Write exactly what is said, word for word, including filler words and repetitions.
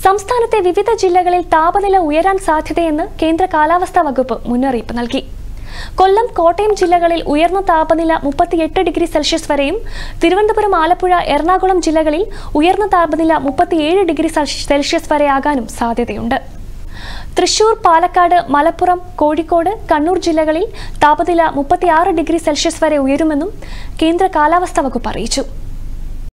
സംസ്ഥാനത്തെ വിവിധ ജില്ലകളിൽ താപനില ഉയരാൻ സാധ്യതയെന്ന് കേന്ദ്ര കാലാവസ്ഥാ വകുപ്പ് മുന്നറിയിപ്പ് നൽകി. കൊല്ലം, കോട്ടയം ജില്ലകളിൽ ഉയർന്ന താപനില മുപ്പത്തിയെട്ട് ഡിഗ്രി സെൽഷ്യസ് വരെയും തിരുവനന്തപുരം, ആലപ്പുഴ, എറണാകുളം ജില്ലകളിൽ ഉയർന്ന താപനില മുപ്പത്തിയേഴ് ഡിഗ്രി സെൽഷ്യസ് വരെയാകാനും സാധ്യതയുണ്ട്. തൃശൂർ, പാലക്കാട്, മലപ്പുറം, കോഴിക്കോട്, കണ്ണൂർ ജില്ലകളിൽ താപനില മുപ്പത്തിയാറ് ഡിഗ്രി സെൽഷ്യസ് വരെ ഉയരുമെന്നും കേന്ദ്ര കാലാവസ്ഥാ വകുപ്പ് അറിയിച്ചു.